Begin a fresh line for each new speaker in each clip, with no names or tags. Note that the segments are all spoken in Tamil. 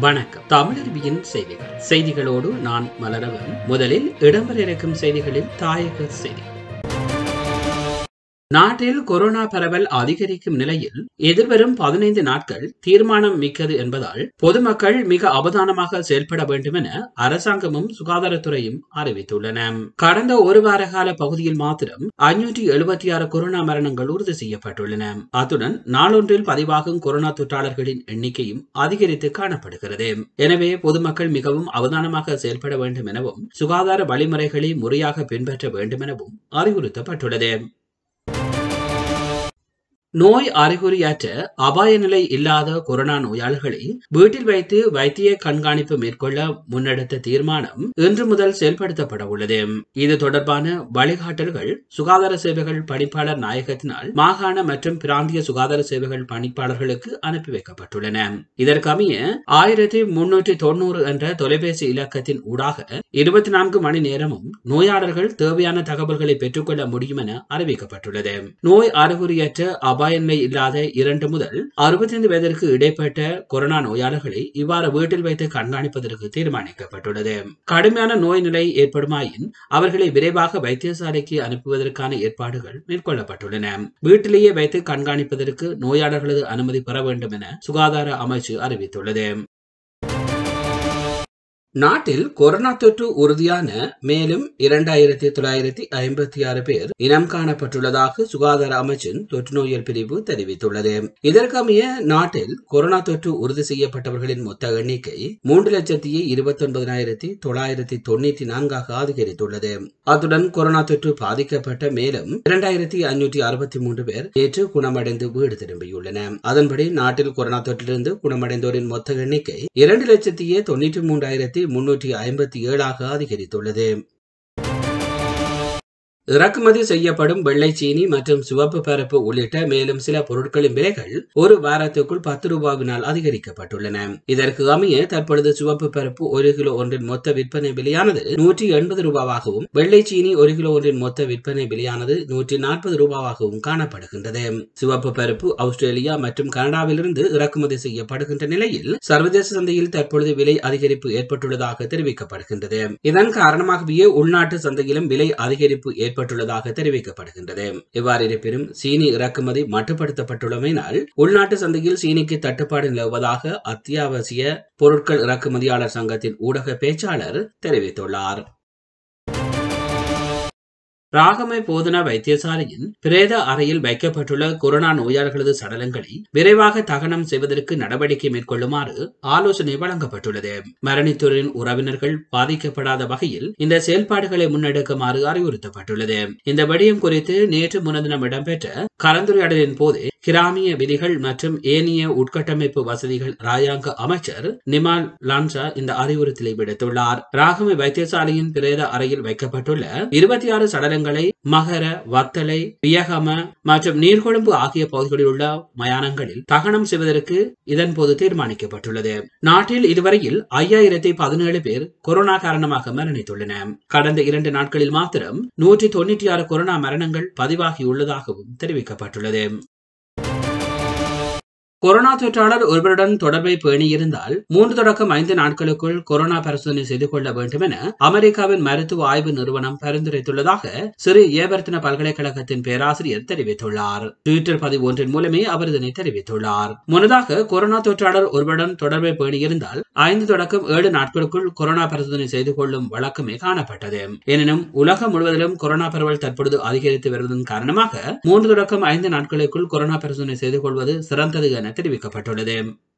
வணக்கம். தமிழருவியின் செய்திகளோடு நான் மலரவன். முதலில் இடம்பெற இருக்கும் செய்திகளில் தாயக செய்தி. நாட்டில் கொரோனா பரவல் அதிகரிக்கும் நிலையில் எதிர்வரும் 15 நாட்கள் தீர்மானம் மிக்கது என்பதால் பொதுமக்கள் மிக அவதானமாக செயல்பட வேண்டும் என அரசாங்கமும் சுகாதாரத்துறையும் அறிவித்துள்ளன. கடந்த ஒரு வார கால பகுதியில் மாத்திரம் 576 கொரோனா மரணங்கள் உறுதி செய்யப்பட்டுள்ளன. அத்துடன் நாளொன்றில் பதிவாகும் கொரோனா தொற்றாளர்களின் எண்ணிக்கையும் அதிகரித்து காணப்படுகிறது. எனவே பொதுமக்கள் மிகவும் அவதானமாக செயல்பட வேண்டும் எனவும் சுகாதார வழிமுறைகளை முறையாக பின்பற்ற வேண்டும் எனவும் அறிவுறுத்தப்பட்டுள்ளது. நோய் அறிகுறியற்ற அபாய நிலை இல்லாத கொரோனா நோயாளர்களை வீட்டில் வைத்து வைத்திய கண்காணிப்பு மேற்கொள்ள முன்னெடுத்த தீர்மானம் இன்று முதல் செயல்படுத்தப்பட உள்ளது. இது தொடர்பான வழிகாட்டல்கள் சுகாதார சேவைகள் பணிப்பாளர் நாயகத்தினால் மாகாண மற்றும் பிராந்திய சுகாதார சேவைகள் பணிப்பாளர்களுக்கு அனுப்பி வைக்கப்பட்டுள்ளன. இதற்கமைய 1390 என்ற தொலைபேசி இலக்கத்தின் ஊடாக 24 மணி நேரமும் நோயாளர்கள் தேவையான தகவல்களை பெற்றுக்கொள்ள முடியும் என அறிவிக்கப்பட்டுள்ளது. நோய் அறிகுறியற்ற அபாய நிலை இல்லாத 2 முதல் 65 வயதிற்கு இடைப்பட்ட கொரோனா நோயாளர்களை இவ்வாறு வீட்டில் வைத்து கண்காணிப்பதற்கு தீர்மானிக்கப்பட்டுள்ளது. கடுமையான நோய் நிலை ஏற்படுமாயின் அவர்களை விரைவாக வைத்தியசாலைக்கு அனுப்புவதற்கான ஏற்பாடுகள் மேற்கொள்ளப்பட்டுள்ளன. வீட்டிலேயே வைத்து கண்காணிப்பதற்கு நோயாளர்களது அனுமதி பெற வேண்டும் என சுகாதார அமைச்சு அறிவித்துள்ளது. நாட்டில் கொரோனா தொற்று உறுதியான மேலும் 2956 பேர் இனம் காணப்பட்டுள்ளதாக சுகாதார அமைச்சின் தொற்று நோயல் பிரிவு தெரிவித்துள்ளது. இதற்கமைய நாட்டில் கொரோனா தொற்று உறுதி செய்யப்பட்டவர்களின் மொத்த எண்ணிக்கை 3,29,994 அதிகரித்துள்ளது. அத்துடன் கொரோனா தொற்று பாதிக்கப்பட்ட மேலும் 2563 பேர் நேற்று குணமடைந்து வீடு திரும்பியுள்ளனர். அதன்படி நாட்டில் கொரோனா தொற்றிலிருந்து குணமடைந்தோரின் மொத்த எண்ணிக்கை 2,93,357 அதிகரித்துள்ளது. இறக்குமதி செய்யப்படும் வெள்ளை சீனி மற்றும் சிவப்பு பருப்பு உள்ளிட்ட மேலும் சில பொருட்களின் விலைகள் ஒரு வாரத்துக்குள் 10 ரூபாவினால் அதிகரிக்கப்பட்டுள்ளன. இதற்கு அமைய தற்பொழுது சிவப்பு பருப்பு 1 கிலோ ஒன்றின் மொத்த விற்பனை விலையானது 180 ரூபாவாகவும் வெள்ளை சீனி 1 கிலோ ஒன்றின் மொத்த விற்பனை விலையானது 140 ரூபாவாகவும் காணப்படுகின்றது. சிவப்பு பருப்பு ஆஸ்திரேலியா மற்றும் கனடாவிலிருந்து இறக்குமதி செய்யப்படுகின்ற நிலையில் சர்வதேச சந்தையில் தற்பொழுது விலை அதிகரிப்பு ஏற்பட்டுள்ளதாக தெரிவிக்கப்படுகின்றது. இதன் காரணமாகவே உள்நாட்டு சந்தையிலும் விலை அதிகரிப்பு ஏற்பட்டுள்ளதாக தெரிவிக்கப்படுகின்றது. இவ்வாறு இருப்பினும் சீனி இறக்குமதி மட்டுப்படுத்தப்பட்டுள்ளமையினால் உள்நாட்டு சந்தையில் சீனிக்கு தட்டுப்பாடு நிலவுவதாக அத்தியாவசிய பொருட்கள் இறக்குமதியாளர் சங்கத்தின் ஊடக பேச்சாளர் தெரிவித்துள்ளார். ராகமை போதனா வைத்தியசாலையின் பிரேத அறையில் வைக்கப்பட்டுள்ள கொரோனா நோயாளர்களது சடலங்களை விரைவாக தகனம் செய்வதற்கு நடவடிக்கை மேற்கொள்ளுமாறு ஆலோசனை வழங்கப்பட்டுள்ளது. மரணித்தோரின் உறவினர்கள் பாதிக்கப்படாத வகையில் இந்த செயல்பாடுகளை முன்னெடுக்குமாறு அறிவுறுத்தப்பட்டுள்ளது. இந்த விடயம் குறித்து நேற்று முன்தினம் இடம்பெற்ற கலந்துரையாடலின் போது கிராமிய விதிகள் மற்றும் ஏனைய உட்கட்டமைப்பு வசதிகள் ராஜாங்க அமைச்சர் நிமால் லான்சா இந்த அறிவுறுத்தலை விடுத்துள்ளார். ராகமை வைத்தியசாலையின் பிரேத அறையில் வைக்கப்பட்டுள்ள 26 சடலங்களை மகர, வத்தலை, வியகம மற்றும் நீர்கொழும்பு ஆகிய பகுதிகளில் உள்ள மயானங்களில் தகனம் செய்வதற்கு இதன்போது தீர்மானிக்கப்பட்டுள்ளது. நாட்டில் இதுவரையில் 5017 பேர் கொரோனா காரணமாக மரணித்துள்ளனர். கடந்த 2 நாட்களில் மாத்திரம் 196 கொரோனா மரணங்கள் பதிவாகியுள்ளதாகவும் தெரிவிக்கப்பட்டுள்ளது. கொரோனா தொற்றாளர் ஒருவருடன் தொடர்பை பேணியிருந்தால் 3 தொடக்கம் 5 நாட்களுக்குள் கொரோனா பரிசோதனை செய்து கொள்ள வேண்டும் என அமெரிக்காவின் மருத்துவ ஆய்வு நிறுவனம் பரிந்துரைத்துள்ளதாக சிறு ஏபர்த்தன பல்கலைக்கழகத்தின் பேராசிரியர் தெரிவித்துள்ளார். ட்விட்டர் பதிவு ஒன்றின் மூலமே அவர் இதனை தெரிவித்துள்ளார். முன்னதாக கொரோனா தொற்றாளர் ஒருவருடன் தொடர்பை பேணியிருந்தால் 5 தொடக்கம் 7 நாட்களுக்குள் கொரோனா பரிசோதனை செய்து கொள்ளும் வழக்கமே காணப்பட்டது. எனினும் உலகம் முழுவதிலும் கொரோனா பரவல் தற்பொழுது அதிகரித்து வருவதன் காரணமாக 3 தொடக்கம் 5 நாட்களுக்குள் கொரோனா பரிசோதனை செய்து கொள்வது சிறந்தது என தெரிவிக்கப்பட்டுள்ளது.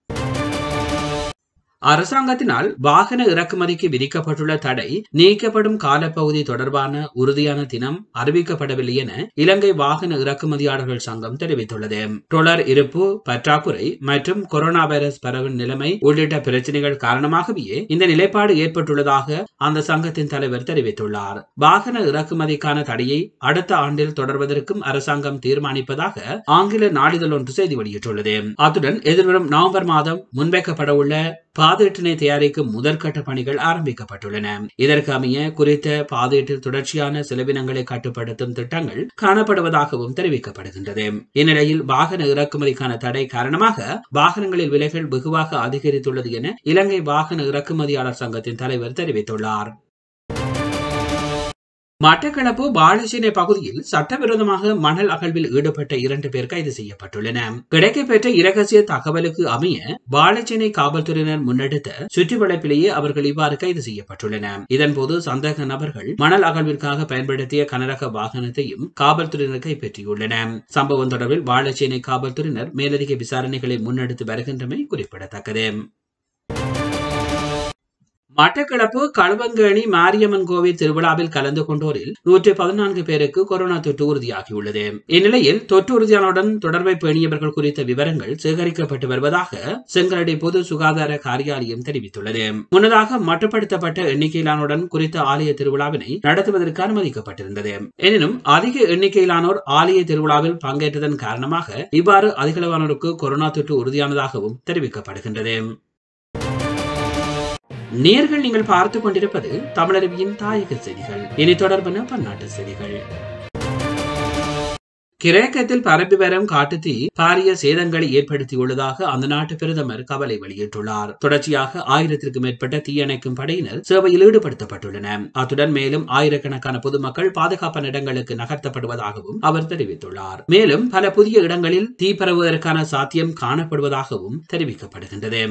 அரசாங்கத்தினால் வாகன இறக்குமதிக்கு விதிக்கப்பட்டுள்ள தடை நீக்கப்படும் காலப்பகுதி தொடர்பான உறுதியான தினம் அறிவிக்கப்படவில்லை என இலங்கை வாகன இறக்குமதியாளர்கள் சங்கம் தெரிவித்துள்ளது. டொலர் இருப்பு பற்றாக்குறை மற்றும் கொரோனா வைரஸ் பரவல் நிலைமை உள்ளிட்ட பிரச்சனைகள் காரணமாகவே இந்த நிலைப்பாடு ஏற்பட்டுள்ளதாக அந்த சங்கத்தின் தலைவர் தெரிவித்துள்ளார். வாகன இறக்குமதிக்கான தடையை அடுத்த ஆண்டில் தொடர்வதற்கும் அரசாங்கம் தீர்மானிப்பதாக ஆங்கில நாளிதழ் ஒன்று செய்தி வெளியிட்டுள்ளது. அத்துடன் எதிர்வரும் நவம்பர் மாதம் முன்வைக்கப்பட உள்ள பாதீட்டினை தயாரிக்கும் முதற்கட்ட பணிகள் ஆரம்பிக்கப்பட்டுள்ளன. இதற்கு அமைய குறித்த பாதீட்டில் தொடர்ச்சியான செலவினங்களை கட்டுப்படுத்தும் திட்டங்கள் காணப்படுவதாகவும் தெரிவிக்கப்படுகின்றது. இந்நிலையில் வாகன இறக்குமதிக்கான தடை காரணமாக வாகனங்களில் விலைகள் வெகுவாக அதிகரித்துள்ளது என இலங்கை வாகன இறக்குமதியாளர் சங்கத்தின் தலைவர் தெரிவித்துள்ளார். மட்டக்களப்பு வாழைச்சேனை பகுதியில் சட்டவிரோதமாக மணல் அகழ்வில் ஈடுபட்ட 2 பேர் கைது செய்யப்பட்டுள்ளனர். கிடைக்கப்பெற்ற இரகசிய தகவலுக்கு அமைய வாழைச்சேனை காவல்துறையினர் முன்னெடுத்த சுற்றிவளைப்பிலேயே அவர்கள் இவ்வாறு கைது செய்யப்பட்டுள்ளனர். இதன்போது சந்தேக நபர்கள் மணல் அகழ்விற்காக பயன்படுத்திய கனரக வாகனத்தையும் காவல்துறையினர் கைப்பற்றியுள்ளனர். சம்பவம் தொடர்பில் வாழைச்சேனை காவல்துறையினர் மேலதிக விசாரணைகளை முன்னெடுத்து வருகின்றமை குறிப்பிடத்தக்கது. மட்டக்களப்பு களுவங்கேணி மாரியம்மன் கோவில் திருவிழாவில் கலந்து கொண்டோரில் 114 பேருக்கு கொரோனா தொற்று உறுதியாகியுள்ளது. இந்நிலையில் தொற்று உறுதியானவுடன் தொடர்பை பேணியவர்கள் குறித்த விவரங்கள் சேகரிக்கப்பட்டு வருவதாக செங்கலடி பொது சுகாதார காரியாலயம் தெரிவித்துள்ளது. முன்னதாக மட்டுப்படுத்தப்பட்ட எண்ணிக்கையிலானுடன் குறித்த ஆலய திருவிழாவினை நடத்துவதற்கு அனுமதிக்கப்பட்டிருந்தது. எனினும் அதிக எண்ணிக்கையிலானோர் ஆலய திருவிழாவில் பங்கேற்றதன் காரணமாக இவ்வாறு அதிகளவானோருக்கு கொரோனா தொற்று உறுதியானதாகவும் தெரிவிக்கப்படுகின்றது. நேர்கள் நீங்கள் பார்த்துக் கொண்டிருப்பது தமிழருவியின் தாயக செய்திகள். இனி தொடர்பான பன்னாட்டு செய்திகள். கிரேக்கத்தில் பரப்பி வரும் காட்டுத்தீ பாரிய சேதங்களை ஏற்படுத்தியுள்ளதாக அந்த நாட்டு பிரதமர் கவலை வெளியிட்டுள்ளார். தொடர்ச்சியாக 1000க்கும் மேற்பட்ட தீயணைக்கும் படையினர் சேவையில் ஈடுபடுத்தப்பட்டுள்ளனர். அத்துடன் மேலும் ஆயிரக்கணக்கான பொதுமக்கள் பாதுகாப்பான இடங்களுக்கு நகர்த்தப்படுவதாகவும் அவர் தெரிவித்துள்ளார். மேலும் பல புதிய இடங்களில் தீ பரவுவதற்கான சாத்தியம் காணப்படுவதாகவும் தெரிவிக்கப்படுகின்றது.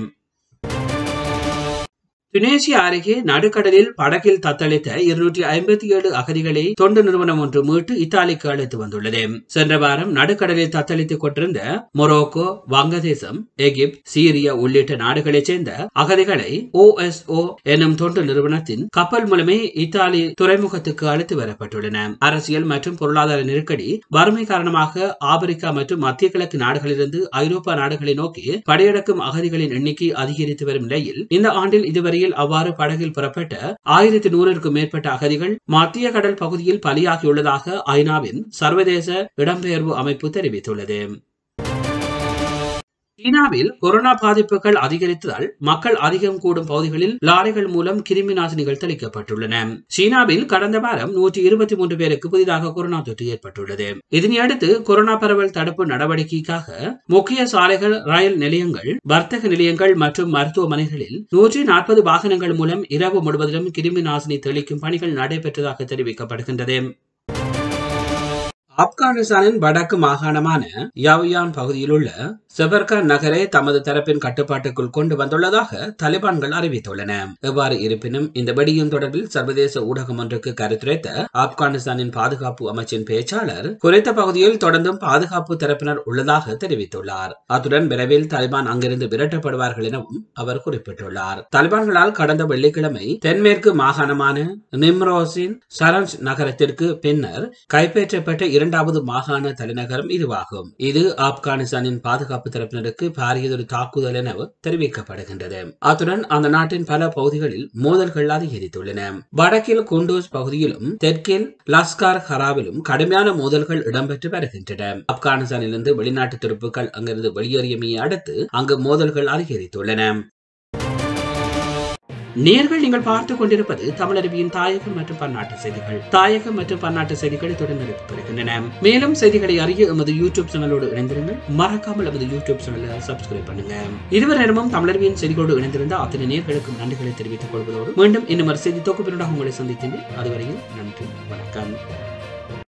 துனேசியா அருகே நடுக்கடலில் படகில் தத்தளித்த 257 அகதிகளை தொண்டு நிறுவனம் ஒன்று மீட்டு இத்தாலிக்கு அழைத்து வந்துள்ளது. சென்ற வாரம் நடுக்கடலில் தத்தளித்துக் கொண்டிருந்த மொரோக்கோ, வங்கதேசம், எகிப்து, சீரியா உள்ளிட்ட நாடுகளைச் சேர்ந்த அகதிகளை OSO எனும் தொண்டு நிறுவனத்தின் கப்பல் மூலமே இத்தாலி துறைமுகத்துக்கு அழைத்து வரப்பட்டுள்ளன. அரசியல் மற்றும் பொருளாதார நெருக்கடி, வறுமை காரணமாக ஆப்பிரிக்கா மற்றும் மத்திய கிழக்கு நாடுகளிலிருந்து ஐரோப்பா நாடுகளை நோக்கி படையெடுக்கும் அகதிகளின் எண்ணிக்கை அதிகரித்து வரும் நிலையில் இந்த ஆண்டில் இதுவரை அவ்வாறு படகில் புறப்பட்ட 1100க்கும் மேற்பட்ட அகதிகள் மத்திய கடல் பகுதியில் பலியாகியுள்ளதாக ஐநாவின் சர்வதேச இடம்பெயர்வு அமைப்பு தெரிவித்துள்ளது. சீனாவில் கொரோனா பாதிப்புகள் அதிகரித்ததால் மக்கள் அதிகம் கூடும் பகுதிகளில் லாரிகள் மூலம் கிருமி நாசினிகள் தெளிக்கப்பட்டுள்ளன. சீனாவில் கடந்த வாரம் 123 பேருக்கு புதிதாக கொரோனா தொற்று ஏற்பட்டுள்ளது. இதனையடுத்து கொரோனா பரவல் தடுப்பு நடவடிக்கைக்காக முக்கிய சாலைகள், ரயில் நிலையங்கள், வர்த்தக நிலையங்கள் மற்றும் மருத்துவமனைகளில் 140 வாகனங்கள் மூலம் இரவு முழுவதிலும் கிருமி நாசினி தெளிக்கும் பணிகள் நடைபெற்றதாக தெரிவிக்கப்படுகின்றது. ஆப்கானிஸ்தானின் வடக்கு மாகாணமான யாவியான் பகுதியில் உள்ள செபர்கான் நகரை தமது தரப்பின் கட்டுப்பாட்டுக்குள் கொண்டு வந்துள்ளதாக தலிபான்கள் அறிவித்துள்ளன. எவ்வாறு இருப்பினும் இந்த வெடியும் தொடர்பில் சர்வதேச ஊடகம் ஒன்றுக்கு கருத்துரைத்த ஆப்கானிஸ்தானின் பாதுகாப்பு அமைச்சின் பேச்சாளர் குறித்த பகுதியில் தொடர்ந்தும் பாதுகாப்பு தரப்பினர் உள்ளதாக தெரிவித்துள்ளார். அத்துடன் விரைவில் தலிபான் அங்கிருந்து விரட்டப்படுவார்கள் எனவும் அவர் குறிப்பிட்டுள்ளார். தலிபான்களால் கடந்த வெள்ளிக்கிழமை தென்மேற்கு மாகாணமான நிம்ரோஸின் சரஞ்ச் நகரத்திற்கு பின்னர் கைப்பற்றப்பட்ட 2வது மாகாண தலைநகரம் இதுவாகும். இது ஆப்கானிஸ்தானின் பாதுகாப்பு தரப்பினருக்கு பாரியதொரு தாக்குதல் என தெரிவிக்கப்படுகின்றது. அத்துடன் அந்த நாட்டின் பல பகுதிகளில் மோதல்கள் அதிகரித்துள்ளன. வடக்கில் குண்டூஸ் பகுதியிலும் தெற்கில் லஸ்கார் ஹராவிலும் கடுமையான மோதல்கள் இடம்பெற்று வருகின்றன. ஆப்கானிஸ்தானிலிருந்து வெளிநாட்டு துருப்புக்கள் அங்கிருந்து வெளியேறியமையை அடுத்து அங்கு மோதல்கள் அதிகரித்துள்ளன. நேர்கள் நீங்கள் பார்த்துக் கொண்டிருப்பது தமிழருவியின் தாயகம் மற்றும் பன்னாட்டு செய்திகள். தாயகம் மற்றும் பன்னாட்டு செய்திகளை தொடர்ந்து வருகின்றன. மேலும் செய்திகளை அறிய எமது யூடியூப் சேனலோடு இணைந்திருங்கள். மறக்காமல் எமது யூடியூப் சேனலை சப்ஸ்கிரைப் பண்ணுங்க. இதுவரை நேரமும் தமிழருவியின் செய்திகளோடு இணைந்திருந்த அத்தனை நேர்களுக்கும் நன்றிகளை தெரிவித்துக் கொள்வதோடு மீண்டும் இன்னும் ஒரு செய்தி தொகுப்பினூடாக உங்களை சந்திக்கின்றேன். அதுவரையில் நன்றி, வணக்கம்.